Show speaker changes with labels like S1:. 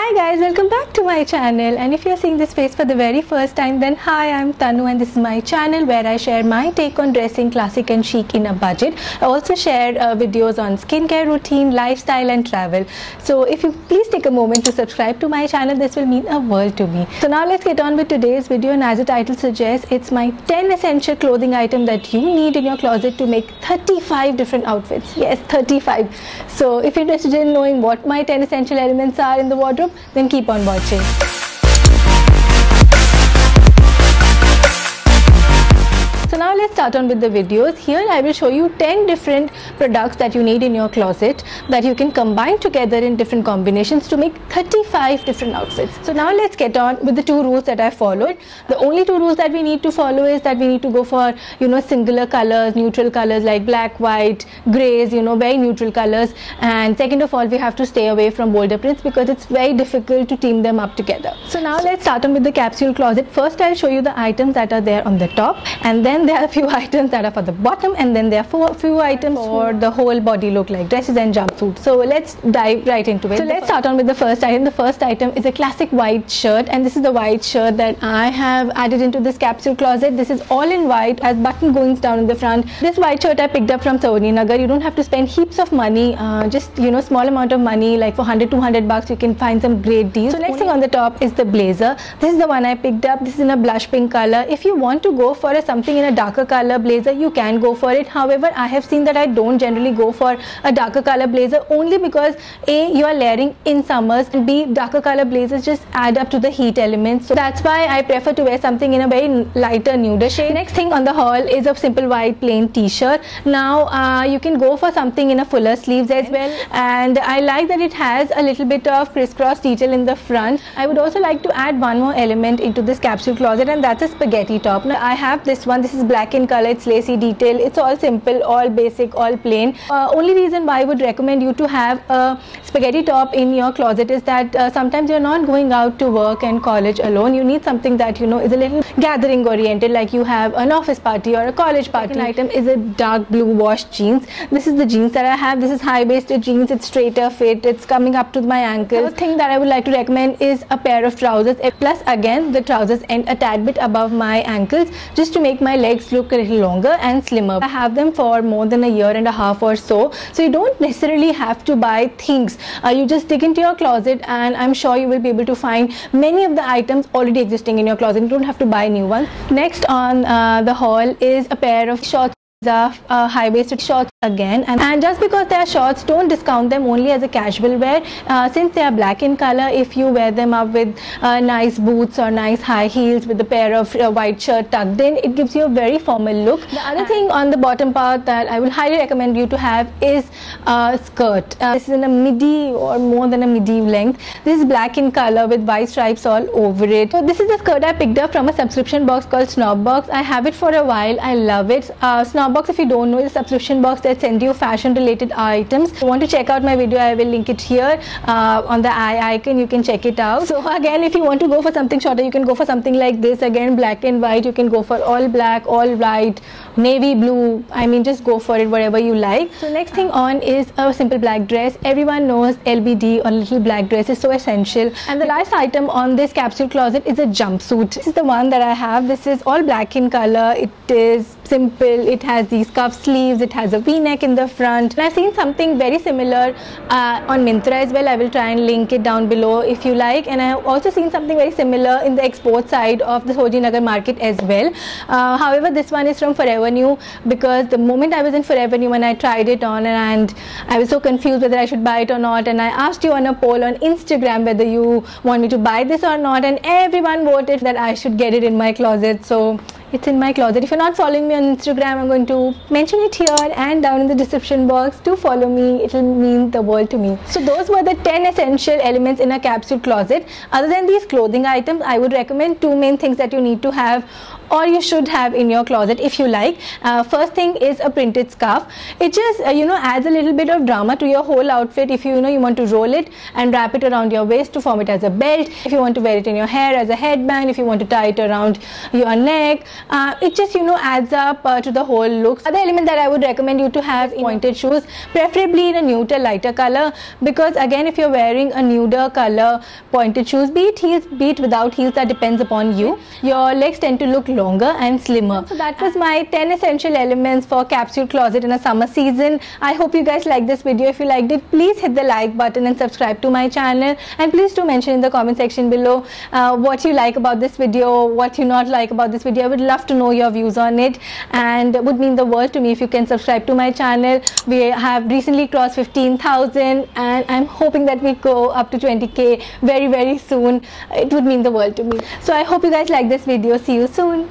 S1: Hi guys, welcome back to my channel, and if you're seeing this face for the very first time, then hi, I'm Tanu and this is my channel where I share my take on dressing classic and chic in a budget. I also share videos on skincare routine, lifestyle and travel. So if you please take a moment to subscribe to my channel, this will mean a world to me. So now let's get on with today's video, and as the title suggests, it's my 10 essential clothing items that you need in your closet to make 35 different outfits. Yes, 35. So if you're interested in knowing what my 10 essential elements are in the wardrobe, then keep on watching. So now let's start on with the videos. Here I will show you 10 different products that you need in your closet that you can combine together in different combinations to make 35 different outfits. So now let's get on with the two rules that I followed. The only two rules that we need to follow is that we need to go for, singular colors, neutral colors like black, white, grays, very neutral colors. And second of all, we have to stay away from bolder prints because it's very difficult to team them up together. So now let's start on with the capsule closet. First I'll show you the items that are there on the top, and then there are a few items that are for the bottom, and then there are few items for the whole body look like dresses and jumpsuits. So let's dive right into it. So let's start on with the first item. The first item is a classic white shirt, and this is the white shirt that I have added into this capsule closet. This is all in white, has button goings down in the front. This white shirt I picked up from Sarojini Nagar. You don't have to spend heaps of money, just small amount of money, like for 100-200 bucks you can find some great deals. So next thing on the top is the blazer. This is the one I picked up. This is in a blush pink color. If you want to go for something in a darker color blazer, you can go for it. However, I have seen that I don't generally go for a darker color blazer, only because A, you are layering in summers, and B, darker color blazers just add up to the heat elements. So that's why I prefer to wear something in a very lighter nude shade. Next thing on the haul is a simple white plain t-shirt. Now you can go for something in a fuller sleeves as well, and I like that it has a little bit of crisscross detail in the front. I would also like to add one more element into this capsule closet, and that's a spaghetti top. Now I have this one. This is black in color. It's lacy detail. It's all simple, all basic, all plain. Only reason why I would recommend you to have a spaghetti top in your closet is that sometimes you're not going out to work and college alone. You need something that is a little gathering oriented, like you have an office party or a college party. Second item is a dark blue washed jeans. This is the jeans that I have. This is high-waisted jeans. It's straighter fit. It's coming up to my ankles. The thing that I would like to recommend is a pair of trousers. Plus again, the trousers end a tad bit above my ankles just to make my legs look a little longer and slimmer. I have them for more than a year and a half or so you don't necessarily have to buy things. You just dig into your closet, and I'm sure you will be able to find many of the items already existing in your closet. You don't have to buy new ones. Next on the haul is a pair of shorts. High-waisted shorts again, and just because they are shorts, don't discount them only as a casual wear. Since they are black in color, if you wear them up with nice boots or nice high heels with a pair of white shirt tucked in, it gives you a very formal look. The other thing on the bottom part that I will highly recommend you to have is a skirt. This is in a midi or more than a midi length. This is black in color with white stripes all over it. So this is the skirt I picked up from a subscription box called Snobbox. I have it for a while. I love it. Snobbox, if you don't know, is a subscription box that sends you fashion related items. If you want to check out my video, I will link it here on the eye icon. You can check it out. So again, if you want to go for something shorter, you can go for something like this. Again, black and white. You can go for all black, all white, navy blue. I mean, just go for it, whatever you like. So next thing on is a simple black dress. Everyone knows LBD or little black dress is so essential. And the last item on this capsule closet is a jumpsuit. This is the one that I have. This is all black in color. It is simple. It has these cuff sleeves. It has a v-neck in the front, and I've seen something very similar on Myntra as well. I will try and link it down below if you like. And I have also seen something very similar in the export side of the Sarojini Nagar market as well. However, this one is from Forever New, because the moment I was in Forever New and I tried it on, and I was so confused whether I should buy it or not, and I asked you on a poll on Instagram whether you want me to buy this or not, and everyone voted that I should get it in my closet. So it's in my closet. If you're not following me on Instagram, I'm going to mention it here and down in the description box. Do follow me. It will mean the world to me. So those were the 10 essential elements in a capsule closet. Other than these clothing items, I would recommend two main things that you need to have or you should have in your closet if you like. First thing is a printed scarf. It just adds a little bit of drama to your whole outfit. If you want to roll it and wrap it around your waist to form it as a belt, if you want to wear it in your hair as a headband, if you want to tie it around your neck, it just adds up to the whole look. Other element that I would recommend you to have is pointed shoes, preferably in a neuter, lighter color, because again, if you're wearing a nuder color pointed shoes, be it heels, be it without heels, that depends upon you, your legs tend to look longer and slimmer. So that was my 10 essential elements for capsule closet in a summer season. I hope you guys liked this video. If you liked it, please hit the like button and subscribe to my channel, and please do mention in the comment section below what you like about this video, what you not like about this video. I would love to know your views on it, and it would mean the world to me if you can subscribe to my channel. We have recently crossed 15,000 and I'm hoping that we go up to 20k very soon. It would mean the world to me. So I hope you guys like this video. See you soon.